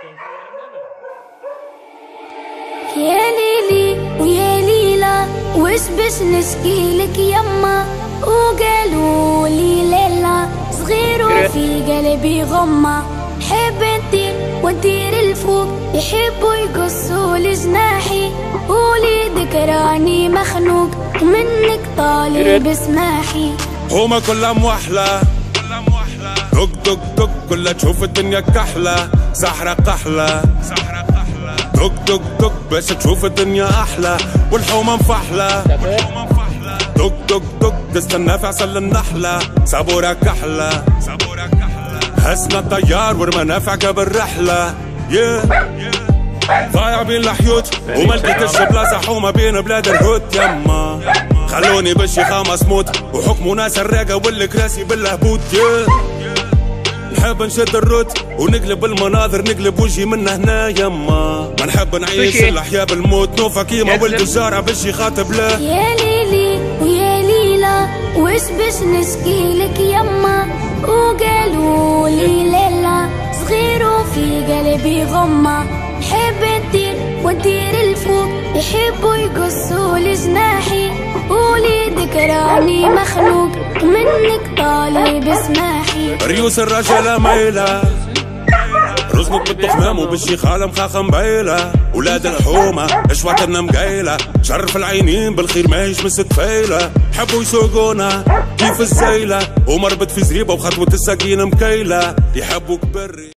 يا ليلي ويا ليلى وش باش نشكيلك يما، وقالوا لي ليلى صغير وفي قلبي غمة، حب نطير وندير الفوق يحبوا يقصوا لجناحي، وليدك راني مخنوق منك طالب اسماحي. هما كلها موحلة دق دق دق كلها تشوف الدنيا كحلة، سحرة قحلة دق دق دق باش تشوف الدنيا أحلى، والحومة مفحلة دق دق دق تستنى في عسل النحلة، صبورة كحلة هسنا الطيار والمنافع قبل رحلة. ضايع بين الحيوت وما لقيتش بلاصة حومة بين بلاد الهوت، يما خلوني بالشيخة مسموت وحكموا ناس الراقة والكراسي بالهبوط. نحب نشد الروت ونقلب المناظر، نقلب وجهي من هنا يما، ما نحب نعيش الأحياء بالموت، نوفا كيما ولد الجارة باش يخاطب له. يا ليلي ويا ليلى وش باش نشكيلك يما، وقالوا لي ليلى صغير وفي قلبي غمة، حب نطير وندير الفوق يحبوا يقصوا لجناحي، وليدك راني مخنوق منك طالب اسماحي. ريوس الرجالة مايلة رزقك بالضخمام وبالشيخالة مخاخة مبيلة، ولاد الحومة اشواتنا مقايلة، شرف العينين بالخير ما يشمس تفايلة، حبوا يسوقونا كيف الزايلة، ومربط في زريبة وخطوة الساقين مكيلة، يحبوك بري